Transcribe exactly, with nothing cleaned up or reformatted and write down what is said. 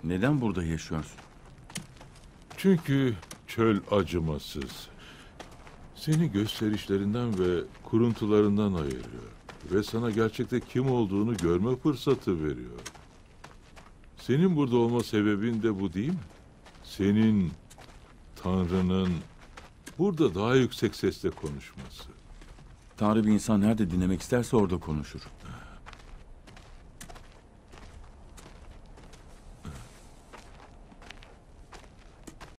Neden burada yaşıyorsun? Çünkü çöl acımasız. Seni gösterişlerinden ve kuruntularından ayırıyor. Ve sana gerçekte kim olduğunu görme fırsatı veriyor. Senin burada olma sebebin de bu değil mi? Senin, Tanrı'nın burada daha yüksek sesle konuşması. Tanrı bir insan nerede dinlemek isterse orada konuşur.